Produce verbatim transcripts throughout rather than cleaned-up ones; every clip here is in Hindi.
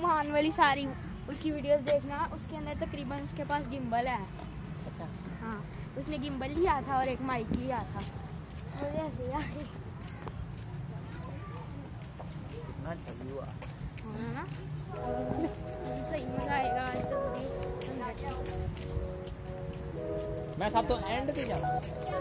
मान वाली सारी उसकी वीडियोस देखना, उसके अंदर तकरीबन उसके पास गिम्बल है। अच्छा हाँ, उसने गिम्बल लिया था और एक माइक लिया था। मुझे ऐसे यार कितना अच्छा व्यू आ हाँ ना, सही मजा आएगा आज तो। मैं सब तो एंड पे जाऊँ।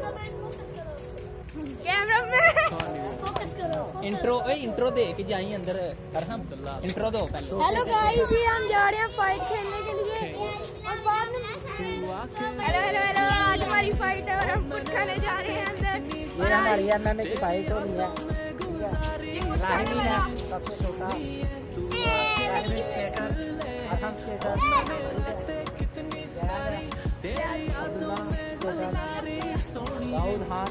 कैमरा में फोकस करो। इंट्रो ए इंट्रो दे के जाइए अंदर। अरहम इंट्रो दो पहले। हेलो गाइस, जी हम जा रहे हैं फाइट खेलने के लिए और बाद में हेलो हेलो हेलो आज हमारी फाइट है और हम फुट खाने जा रहे हैं अंदर। ये हमारी एमएमए की फाइट हो रही है। राहिल है सबसे छोटा, राहिल स्केटर, अरहम स्केटर, राहुल खान,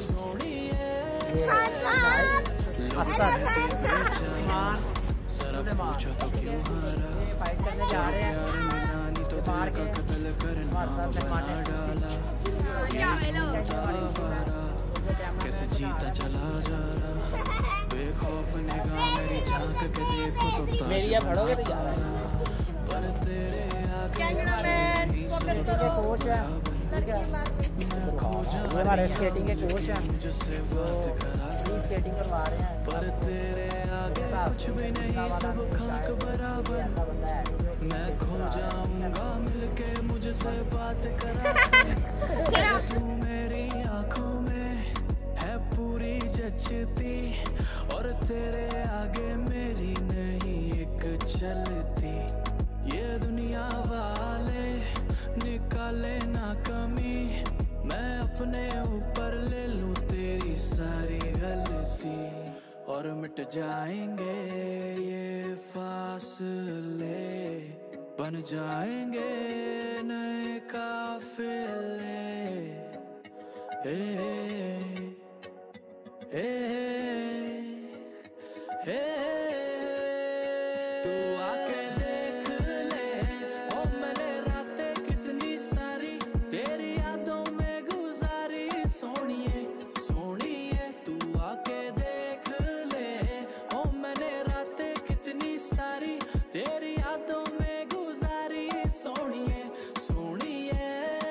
असद मान, सुलेमान, ये फाइट करने जा रहे हैं। मार के हमारे साथ मेहमान कैसे जीता चला जा रहा बेखौफ निगाह मेरी झांक के देखो तो मेरी अब भड़ोगे तो जा रहा है। पर तेरे कैमरा मैन फोकस करो। कोच है, ये हमारे स्केटिंग के कोच हैं, मुझसे बात करा जो स्केटिंग करवा रहे हैं। पर तेरे आगे कुछ भी नहीं, सब खाक बराबर। मैं खो जाऊंगा मिलके मुझसे बात करा। तू मेरी आंखों में है पूरी जचती और तेरे आगे मेरी नहीं एक चलती। ये दुनिया वाले निकाले ना कमी, मैं अपने ऊपर ले लूं तेरी सारी गलती और मिट जाएंगे ये फासले, बन जाएंगे नए काफिले। ए, ए, ए, तू आके देख ले ओ मैंने रातें कितनी सारी तेरी यादों में गुजारी। सोनिए सोनिए तू आके देख ले ओ मैंने रातें कितनी सारी तेरी यादों में गुजारी। सोनिए सोनिए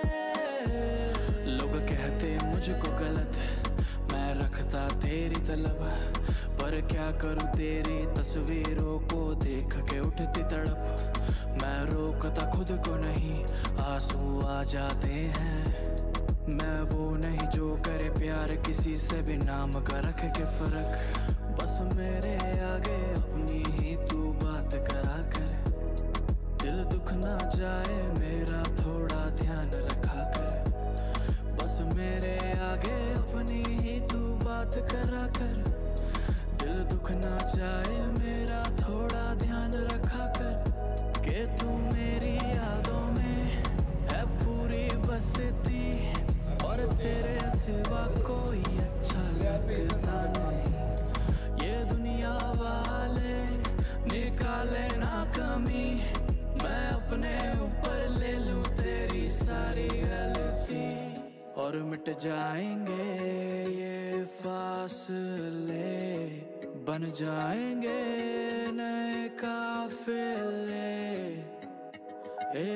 लोग कहते मुझको गलत, मैं रखता तेरी तलब, पर क्या करूं तेरी तस्वीरों को देख के उठती तड़प। मैं रोकता खुद को नहीं, आंसू आ जाते हैं। मैं वो नहीं जो करे प्यार किसी से भी नाम का रख के फर्क। बस मेरे आगे अपनी ही तू बात करा कर, दिल दुख ना जाए मेरा थोड़ा ध्यान रखा कर। बस मेरे आगे अपनी ही तू बात करा कर, दिल दुख ना जाए मेरा थोड़ा ध्यान रखा कर। के तू मेरी यादों में है पूरी बसती और तेरे सिवा कोई अच्छा लगता नहीं। ये दुनिया वाले निकाले ना कमी, मैं अपने ऊपर ले लूं तेरी सारी गलती और मिट जाएंगे ये फासले, बन जाएंगे नए काफिले। ए,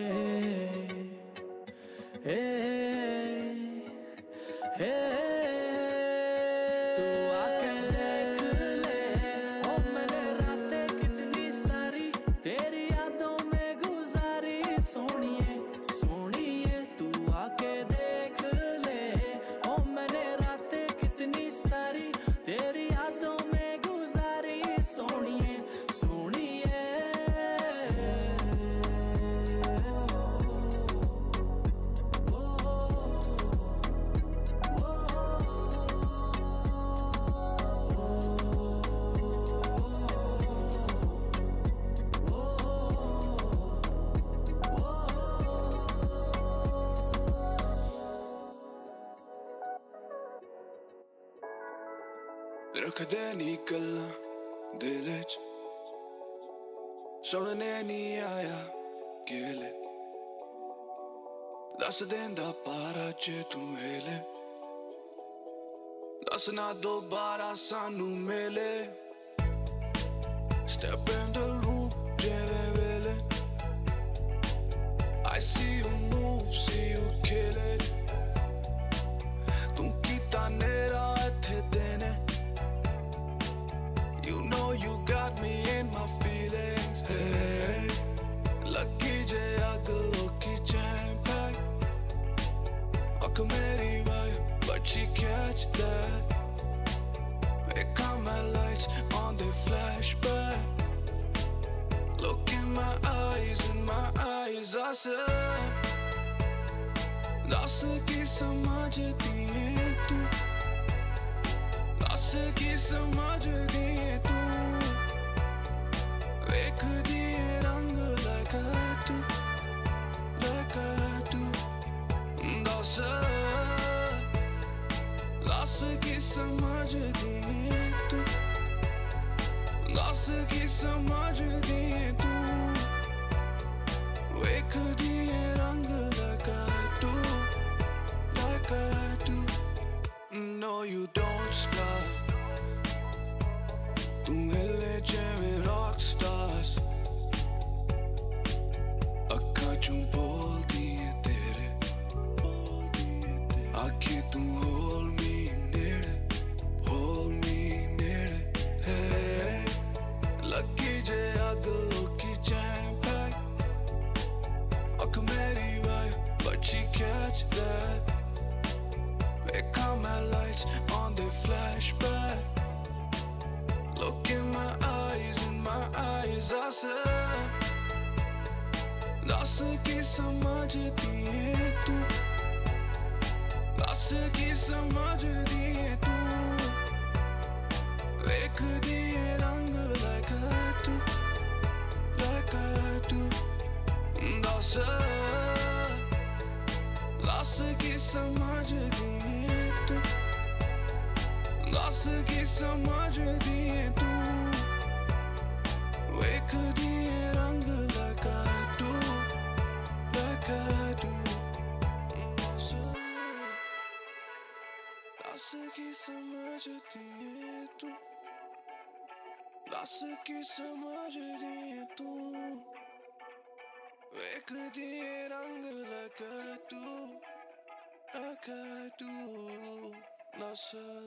ए, ए, तू आके देख ले ओ मैंने रातें कितनी सारी तेरी यादों में गुजारी। सोनिए सोनिए तू आके देख ले ओ मैंने रातें कितनी सारी तेरी यादों में गुजारी। सोनिए सोनिए रखदे नी गल्लां दिल च, सुनने नी आया केले, दस देंदा पारा जे तू हिले, दस ना दोबारा सानू मिले। Step in the room, yeah, baby, eyes से दस की समझती है तू, दस की समझती है तू, देख दिए रंग लगा तू, लगा तू, दस दस की समझती है तू, दस की समझती है तू, देख दिए रंग लगा तू, लगा तू. No, you don't stop. तू हिले जेवे rock stars. अक्खा चूं बोलदी है तेरे, आखे तू hold me नेड़े, hold me नेड़े. Hey, लगी जे अग लोकी jam pack. अख मेरी vibe, but she catch that. They come my lights on the flashback. Look in my eyes, in my eyes I said, दस की समझती है तू, दस की समझती है तू, देख दिए रंग लगा तू, लगा तू, दस दस की समझती है तू, दस की समझती है तू, देख दिए रंग लगा तू, लगा तू, दस की समझती है तू, दस की समझती है तू, देख दिए रंग लगा तू, लगा तू, दस.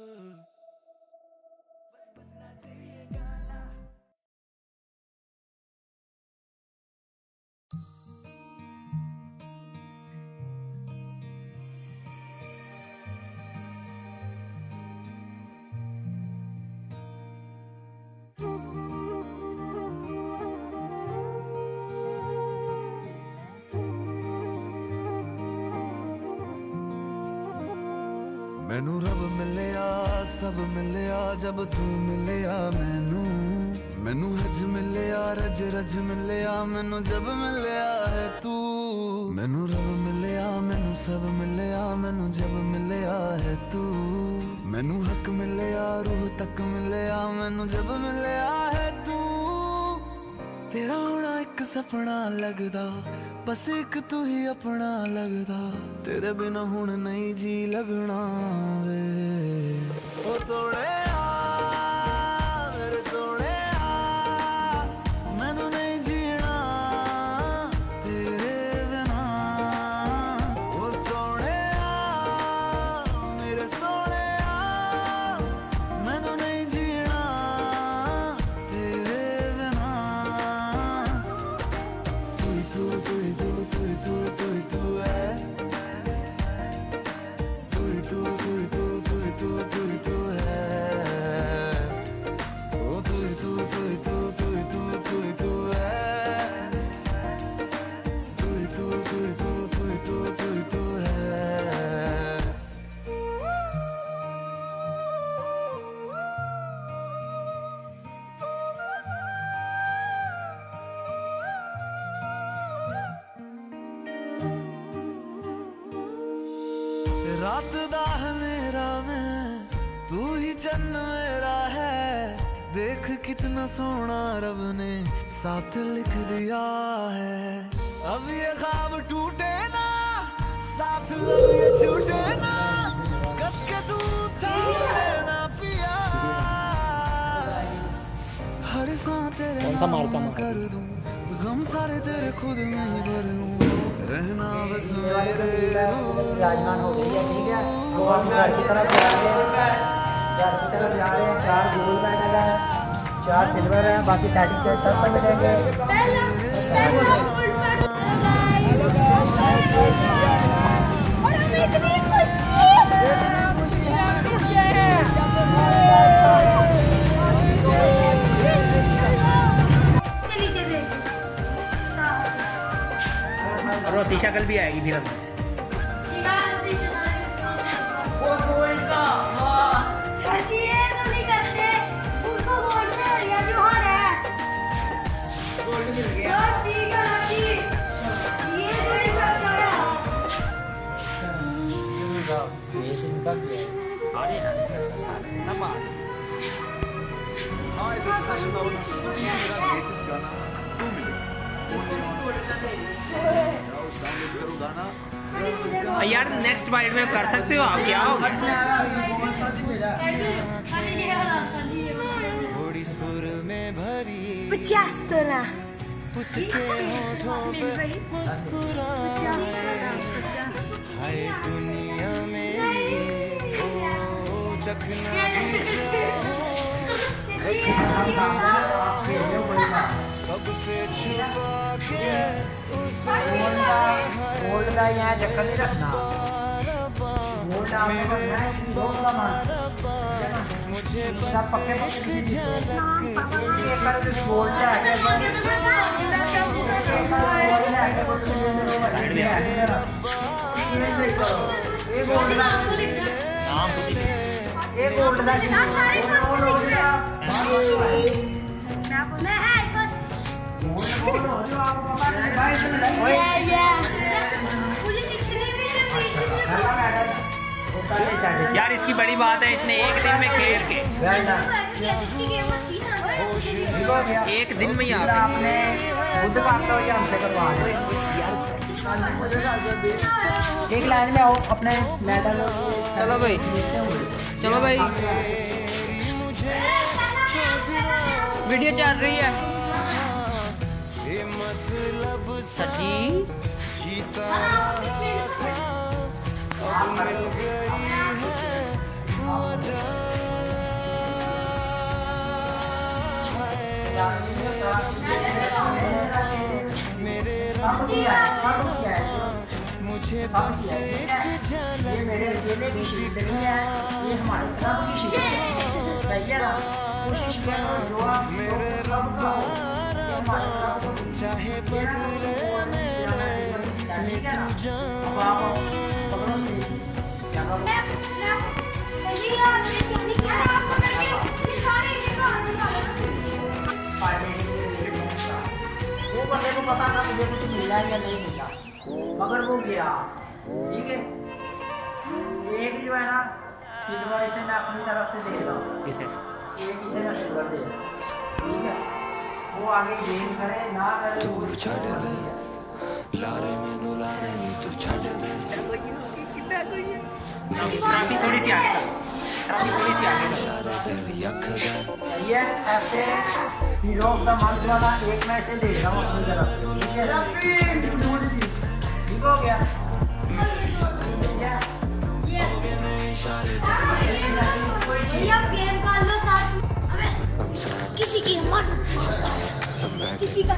मैनू रब मिलिया सब मिलिया जब तू मिलिया मैनू, मैनू हज मिलिया रज रज मिलिया मैनू जब मिलिया है तू. मैनू रब मिलिया मैनू सब मिलिया मैनू जब मिलिया है तू. मैनू हक मिलिया रूह तक मिलिया मैनू जब मिलिया है तू. तेरा होना एक सपना लगदा, बस एक तू ही अपना लगदा. तेरे बिना हुण नहीं जी लगना वे. ओ सोने मेरे सोने मैनू नहीं जीना तेरे बिना. ओ सोने मेरे सोने मैनू नहीं जीना तेरे बिना. तू तू तू तू तू तू तू है, तू तू तू तू तू तू तू तू है. ओ तू तू तू तू तू तू तू तू है, तू तू तू तू तू तू तू तू है. रात दा अंधेरा में तू ही चन्न मेरा है. देख कितना सोना रब ने साथ लिख दिया है. अब ये ख्वाब टूटे ना साथ, अब ये छूटे ना कस के तू थाम लेना पिया. हर सांस तेरे नाम कर दूं, गम सारे तेरे खुद में ही भर लूं. रहना बस मेरे राजमान हो गई है. ठीक है, वो हम घर की तरफ जा रहे हैं, घर की तरफ जा रहे हैं. चार गोल्ड मेडल है, चार सिल्वर है, बाकी सर्टिफिकेट सब पर मिलेंगे. रोटी शक्ल भी आएगी फिल्म में। यार नेक्स्ट बाइट में कर सकते हो आप, क्या होगा? पचास तो ना सबसे छुपा के गोल्ड का यहाँ चक्कर नहीं रखना। गोल्ड आपको मुझे पक्के गोल्ड यार इसकी बड़ी बात है, इसने एक दिन में खेल के एक दिन में ही आपने खुद हमसे करवा एक लाइन में आओ अपने मेडल। चलो भाई चलो भाई वीडियो चल रही है। सजी मुझे बस एक झलक, ये मेरे अकेले की शीट नहीं है, ये हमारे रब की शीट है। सही है ना? कोशिश करो जो आप मेरे सब का हो, ये हमारे रब चाहे बदले ठीक है ना? अब आप पकड़ो से क्या करो? वो बंदे को पता था मुझे कुछ मिला या नहीं मिला, मगर वो गया। ठीक है, एक जो है ना सिल्वर, इसे मैं अपनी तरफ से दे रहा हूँ। किसे? एक इसे मैं सिल्वर दे रहा हूँ। ठीक है, वो आगे गेम करे ना करे तू छड़ दे लारे मैनू लारे नी तू छड़ दे। ट्रॉफी थोड़ी सी आगे, ट्रॉफी थोड़ी सी आगे। सही है, ऐसे हीरो ऑफ द मंथ वाला एक मैं इसे दे रहा हूँ अपनी तरफ से। ठीक है, ठीक हो गया। किसी की हिम्मत किसी का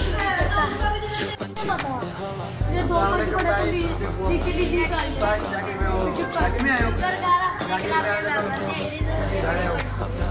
ये दो मिनट पड़े तो नीचे नीचे का